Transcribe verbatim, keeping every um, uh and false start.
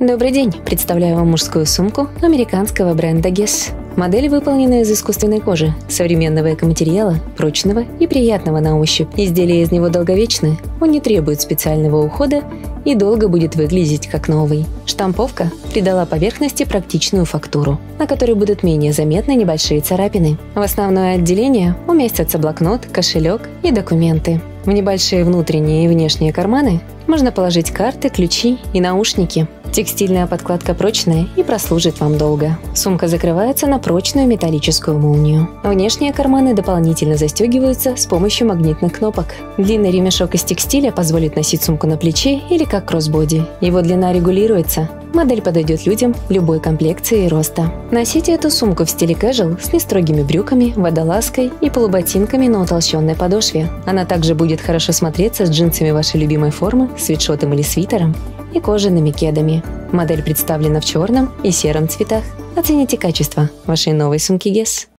Добрый день! Представляю вам мужскую сумку американского бренда Guess. Модель выполнена из искусственной кожи, современного экоматериала, прочного и приятного на ощупь. Изделие из него долговечное, он не требует специального ухода и долго будет выглядеть как новый. Штамповка придала поверхности практичную фактуру, на которой будут менее заметны небольшие царапины. В основное отделение уместятся блокнот, кошелек и документы. В небольшие внутренние и внешние карманы можно положить карты, ключи и наушники. Текстильная подкладка прочная и прослужит вам долго. Сумка закрывается на прочную металлическую молнию. Внешние карманы дополнительно застегиваются с помощью магнитных кнопок. Длинный ремешок из текстиля позволит носить сумку на плече или как кроссбоди. Его длина регулируется. Модель подойдет людям любой комплекции и роста. Носите эту сумку в стиле casual с нестрогими брюками, водолазкой и полуботинками на утолщенной подошве. Она также будет хорошо смотреться с джинсами вашей любимой формы, свитшотом или свитером и кожаными кедами. Модель представлена в черном и сером цветах. Оцените качество вашей новой сумки Guess.